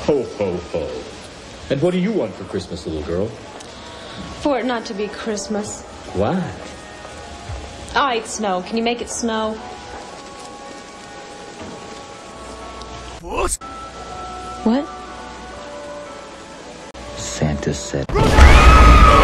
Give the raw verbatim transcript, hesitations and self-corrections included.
Ho, ho, ho. And what do you want for Christmas, little girl? For it not to be Christmas. Why? All right, snow. Can you make it snow? What? What? Santa said...